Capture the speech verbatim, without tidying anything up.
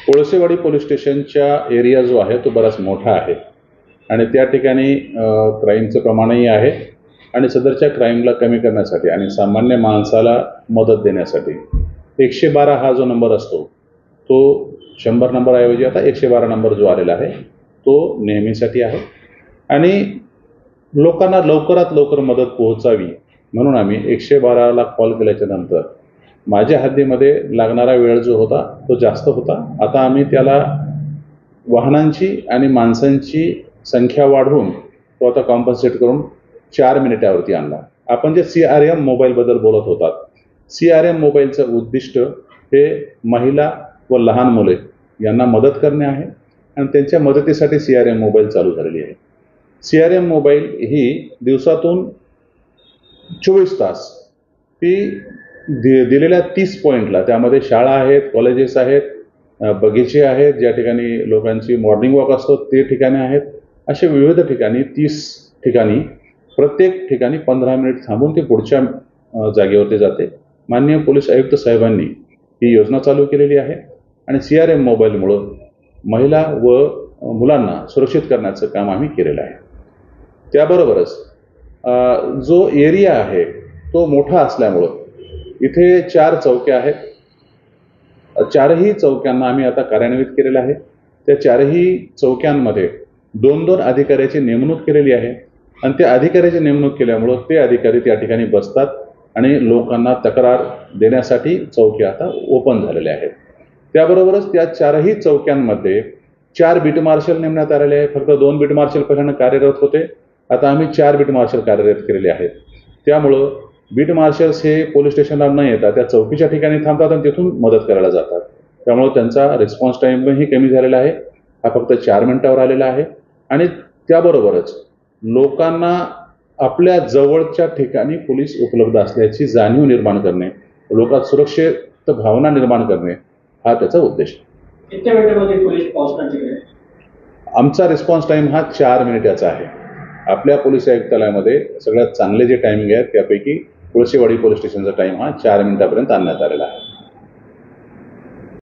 Kolsewadi police स्टेशनच्या area जो आहे तो बराच मोठा आहे आणि त्या ठिकाणी क्राईमचं प्रमाणही आहे आणि सदरच्या क्राईमला कमी करण्यासाठी आणि सामान्य माणसाला मदत देण्यासाठी एकशे बारा हा जो नंबर असतो तो शंभर नंबरऐवजी आता एकशे बारा नंबर जो आलेला आहे तो नेहमीसाठी आहे आणि लोकांना लवकरात लवकर मदत पोहोचावी म्हणून आम्ही एकशे बाराला कॉल केल्याच्या नंतर माझ्या हद्दीमध्ये लागणारा वेळ जो होता तो जास्त होता. आता आम्ही त्याला वाहनांची आणि माणसांची संख्या वाढवून तो आता कॉम्पन्सेट करून चार मिनिटावरती आणला. आपण जे सी आर एम मोबाईलबद्दल बोलत होतात, सी आर एम मोबाईलचं उद्दिष्ट हे महिला व लहान मुले यांना मदत करणे आहे आणि त्यांच्या मदतीसाठी सी आर एम मोबाईल चालू झालेली आहे. सी आर एम मोबाईल ही दिवसातून चोवीस तास ती दि दिलेल्या तीस पॉईंटला, त्यामध्ये शाळा आहेत, कॉलेजेस आहेत, बगीचे आहेत, ज्या ठिकाणी लोकांची मॉर्निंग वॉक असतो ते ठिकाणे आहेत, असे विविध ठिकाणी तीस ठिकाणी प्रत्येक ठिकाणी पंधरा मिनिट थांबून ते पुढच्या जागेवरती जाते. माननीय पोलीस आयुक्त साहेबांनी ही योजना चालू केलेली आहे आणि सी आर एम मोबाईलमुळं महिला व मुलांना सुरक्षित करण्याचं काम आम्ही केलेलं आहे. त्याबरोबरच जो एरिया आहे तो मोठा असल्यामुळं इथे चार चौक्या आहेत. चारही चौक्यांना आम्ही आता कार्यान्वित केलेलं आहे. त्या चारही चौक्यांमध्ये दोन दोन अधिकाऱ्याची नेमणूक केलेली आहे आणि त्या अधिकाऱ्याची नेमणूक केल्यामुळं ते अधिकारी त्या ठिकाणी बसतात आणि लोकांना तक्रार देण्यासाठी चौक्या आता ओपन झालेल्या आहेत. त्याबरोबरच त्या चारही चौक्यांमध्ये चार बीट मार्शल नेमण्यात आलेले आहे. फक्त दोन बीट मार्शल पहिल्यांदा कार्यरत होते, आता आम्ही चार बीट मार्शल कार्यरत केलेले आहेत. त्यामुळं बीट मार्शल्स हे पोलीस स्टेशनला न येता त्या चौकीच्या ठिकाणी थांबतात आणि तिथून मदत करायला जातात. त्यामुळे त्यांचा रिस्पॉन्स टाईमही कमी झालेला आहे. हा फक्त चार मिनिटावर आलेला आहे आणि त्याबरोबरच लोकांना आपल्या जवळच्या ठिकाणी पोलीस उपलब्ध असल्याची जाणीव निर्माण करणे, लोकांत सुरक्षित भावना निर्माण करणे हा त्याचा उद्देश. किती मिनिटांमध्ये पोलीस पोहोचणार? आमचा रिस्पॉन्स टाईम हा चार मिनिटाचा आहे. आपल्या पोलीस आयुक्तालयामध्ये सगळ्यात चांगले जे टायमिंग आहेत त्यापैकी कोळसेवाडी पोलीस स्टेशनचा टाईम हा चार मिनिटापर्यंत आणण्यात आलेला आहे.